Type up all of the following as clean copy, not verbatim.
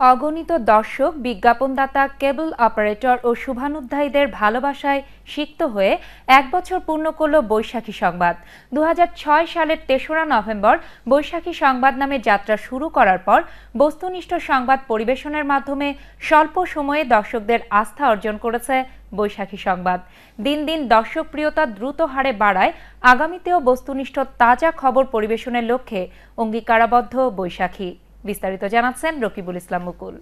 অগণিত দর্শক, বিজ্ঞাপনদাতা, কেবল অপারেটর ও শুভানুধ্যায়ীদের ভালোবাসায় সিক্ত হয়ে ১ বছর পূর্ণ করল বৈশাখী সংবাদ। ২০০৬ সালের ৩রা নভেম্বর বৈশাখী সংবাদ নামে যাত্রা শুরু করার পর বস্তুনিষ্ঠ সংবাদ পরিবেশনের মাধ্যমে স্বল্প সময়ে দর্শকদের আস্থা অর্জন করেছে বৈশাখী সংবাদ। দিন দিন দর্শকপ্রিয়তা দ্রুত হারে বাড়ায় আগামীতেও বস্তুনিষ্ঠ তাজা খবর পরিবেশনের লক্ষ্যে অঙ্গীকারাবদ্ধ বৈশাখী। বিস্তারিত জানাচ্ছেন রকিবুল ইসলাম মুকুল।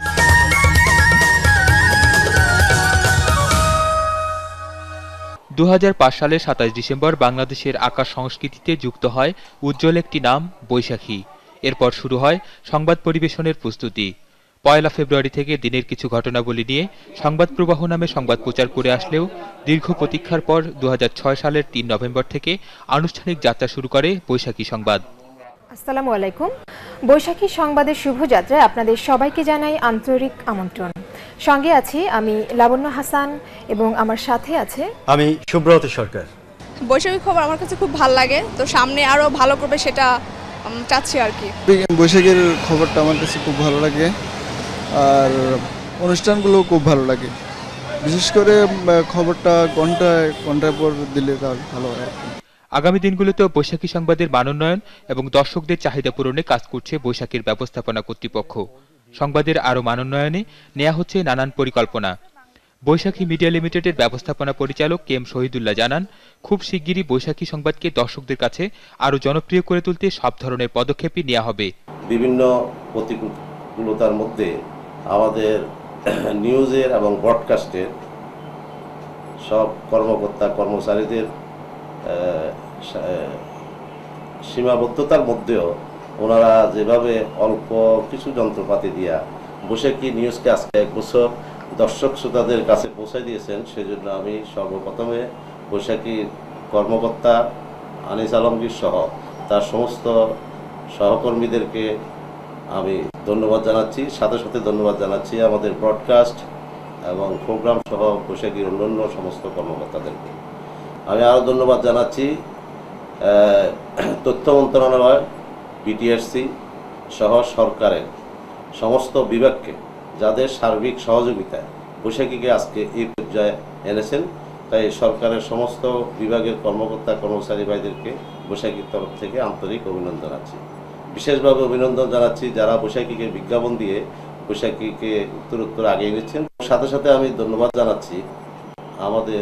২০০৫ সালের ২৭ ডিসেম্বর বাংলাদেশের আকাশ সংস্কৃতিতে যুক্ত হয় উজ্জ্বল একটি নাম, বৈশাখী। এরপর শুরু হয় সংবাদ পরিবেশনের প্রস্তুতি। ১ ফেব্রুয়ারি থেকে দিনের কিছু ঘটনাবলী নিয়ে সংবাদ প্রবাহ নামে সংবাদ প্রচার করে আসলেও দীর্ঘ প্রতীক্ষার পর ২০০৬ সালের ৩ নভেম্বর থেকে আনুষ্ঠানিক যাত্রা শুরু করে বৈশাখী সংবাদ। আসসালামু আলাইকুম। বৈশাখী সংবাদের শুভযাত্রায় আপনাদের সবাইকে জানাই আন্তরিক আমন্ত্রণ। সঙ্গে আছি আমি লাবণ্য হাসান এবং আমার সাথে আছে আমি সুব্রত সরকার। বৈশাখী খবর আমার কাছে খুব ভালো লাগে, তো সামনে আরো ভালো করবে সেটা চাচ্ছি আর কি। বৈশাখীর খবরটা আমার কাছে খুব ভালো লাগে, আর অনুষ্ঠানগুলো খুব ভালো লাগে। বিশেষ করে খবরটা ঘন্টায় পর দিলে ভালো হয়। আগামী দিনগুলোতেও বৈশাখী সংবাদের মানোন্নয়ন এবং দর্শকদের চাহিদা পূরণে কাজ করছে বৈশাখীর ব্যবস্থাপনা কর্তৃপক্ষ। সংবাদের আরও মানোন্নয়নে নেওয়া হচ্ছে নানান পরিকল্পনা। বৈশাখী মিডিয়া লিমিটেডের ব্যবস্থাপনা পরিচালক কে এম শহীদুল্লাহ জানান, খুব শিগগিরই বৈশাখী সংবাদকে দর্শকদের কাছে আরও জনপ্রিয় করে তুলতে সব ধরনের পদক্ষেপই নেওয়া হবে। বিভিন্ন প্রতিকূলতার মধ্যে আমাদের নিউজের এবং ব্রডকাস্টের সব কর্মকর্তা কর্মচারীদের সীমাবদ্ধতার মধ্যেও ওনারা যেভাবে অল্প কিছু যন্ত্রপাতি দিয়া বৈশাখী নিউজকে আজকে ১ বছর দর্শক শ্রোতাদের কাছে পৌঁছে দিয়েছেন, সেজন্য আমি সর্বপ্রথমে বৈশাখীর কর্মকর্তা আনিস আলমগীর সহ তার সমস্ত সহকর্মীদেরকে আমি ধন্যবাদ জানাচ্ছি। সাথে সাথে ধন্যবাদ জানাচ্ছি আমাদের ব্রডকাস্ট এবং প্রোগ্রাম সহ বৈশাখীর অন্যান্য সমস্ত কর্মকর্তাদেরকে। আমি আরও ধন্যবাদ জানাচ্ছি তথ্য মন্ত্রণালয়, বিটিআরসি সহ সরকারের সমস্ত বিভাগকে, যাদের সার্বিক সহযোগিতায় বৈশাখীকে আজকে এই পর্যায়ে এনেছেন। তাই সরকারের সমস্ত বিভাগের কর্মকর্তা কর্মচারী ভাইদেরকে বৈশাখীর তরফ থেকে আন্তরিক অভিনন্দন জানাচ্ছি। বিশেষভাবে অভিনন্দন জানাচ্ছি যারা বৈশাখীকে বিজ্ঞাপন দিয়ে বৈশাখীকে উত্তরোত্তর আগিয়ে নিচ্ছেন। সাথে সাথে আমি ধন্যবাদ জানাচ্ছি আমাদের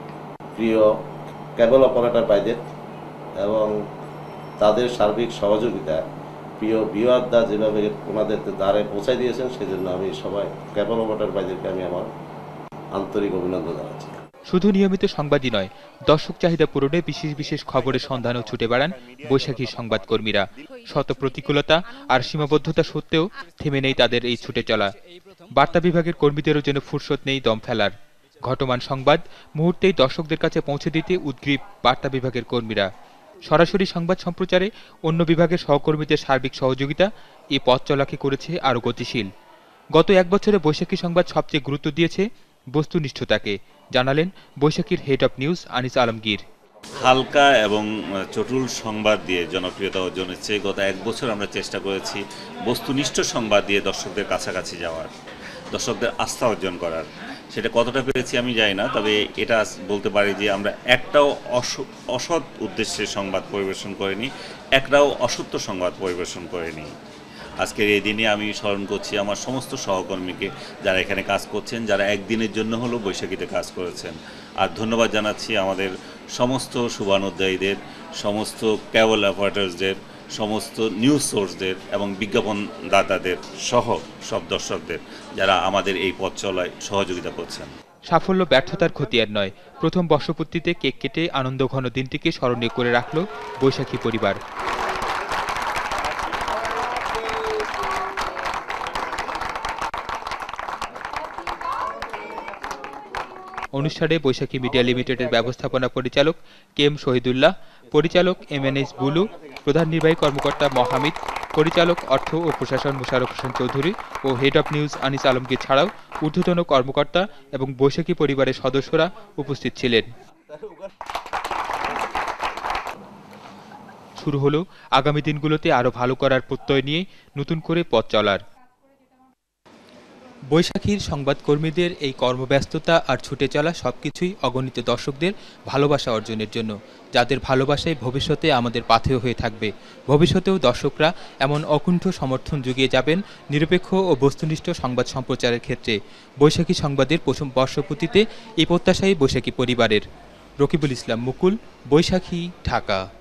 প্রিয় কেবল অপারেটর ভাইদের এবং তাদের সার্বিক সহযোগিতা প্রিয় ভিউয়াররা যেভাবে ওনাদের দ্বারে পৌঁছায় দিয়েছেন, সেজন্য আমি সবাই কেবল অপারেটর ভাইদেরকে আমি আমার আন্তরিক অভিনন্দন জানাচ্ছি। শুধু নিয়মিত সংবাদই নয়, দর্শক চাহিদা পূরণে বিশেষ বিশেষ খবরের সন্ধানও ছুটে বেড়ান বৈশাখীর সংবাদকর্মীরা। শত প্রতিকূলতা আর সীমাবদ্ধতা সত্ত্বেও থেমে নেই তাদের এই ছুটে চলা। বার্তা বিভাগের কর্মীদেরও যেন ফুরসত নেই দম ফেলার। ঘটমান সংবাদ মুহূর্তেই দর্শকদের কাছে পৌঁছে দিতে উদ্গ্রীব বার্তা বিভাগের কর্মীরা। সরাসরি সংবাদ সম্প্রচারে অন্য বিভাগের সহকর্মীদের সার্বিক সহযোগিতা এই পথ চলাকে করেছে আরও গতিশীল। গত ১ বছরে বৈশাখী সংবাদ সবচেয়ে গুরুত্ব দিয়েছে বস্তুনিষ্ঠতাকে, জানালেন বৈশাখীর head of news Anis Alamgir. হালকা এবং চটুল সংবাদ দিয়ে জনপ্রিয়তা অর্জন হচ্ছে। গত ১ বছর আমরা চেষ্টা করেছি বস্তুনিষ্ঠ সংবাদ দিয়ে দর্শকদের কাছাকাছি যাওয়ার, দর্শকদের আস্থা অর্জন করার। সেটা কতটা পেরেছি আমি জানি না, তবে এটা বলতে পারি যে আমরা একটাও অসৎ উদ্দেশ্যে সংবাদ পরিবেশন করিনি, একটাও অসত্য সংবাদ পরিবেশন করিনি। আজকের এই দিনে আমি স্মরণ করছি আমার সমস্ত সহকর্মীকে যারা এখানে কাজ করছেন, যারা একদিনের জন্য হলেও বৈশাখীতে কাজ করেছেন। আর ধন্যবাদ জানাচ্ছি আমাদের সমস্ত শুভানুধ্যায়ীদের, সমস্ত কেবল অপারেটরসদের, সমস্ত নিউজ সোর্সদের এবং বিজ্ঞাপনদাতাদের সহ সব দর্শকদের যারা আমাদের এই পথ চলায় সহযোগিতা করছেন। সাফল্য ব্যর্থতার খতিয়ান নয়, প্রথম বর্ষপূর্তিতে কেক কেটে আনন্দঘন দিনটিকে স্মরণীয় করে রাখল বৈশাখী পরিবার। অনুষ্ঠানে বৈশাখী মিডিয়া লিমিটেডের ব্যবস্থাপনা পরিচালক কে এম শহীদুল্লাহ, পরিচালক MNS বুলু, প্রধান নির্বাহী কর্মকর্তা মহামিদ, পরিচালক অর্থ ও প্রশাসন মোশাররফ হোসেন চৌধুরী ও head of news Anis Alamgir ছাড়াও ঊর্ধ্বতন কর্মকর্তা এবং বৈশাখী পরিবারের সদস্যরা উপস্থিত ছিলেন। শুরু হলো আগামী দিনগুলোতে আরও ভালো করার প্রত্যয় নিয়ে নতুন করে পথ চলার। বৈশাখীর সংবাদকর্মীদের এই কর্মব্যস্ততা আর ছুটে চলা সবকিছুই অগণিত দর্শকদের ভালোবাসা অর্জনের জন্য, যাদের ভালোবাসায় ভবিষ্যতে আমাদের পাথেয় হয়ে থাকবে। ভবিষ্যতেও দর্শকরা এমন অকুণ্ঠ সমর্থন জুগিয়ে যাবেন নিরপেক্ষ ও বস্তুনিষ্ঠ সংবাদ সম্প্রচারের ক্ষেত্রে। বৈশাখী সংবাদের প্রথম বর্ষপূর্তিতে এই প্রত্যাশাই বৈশাখী পরিবারের। রকিবুল ইসলাম মুকুল, বৈশাখী, ঢাকা।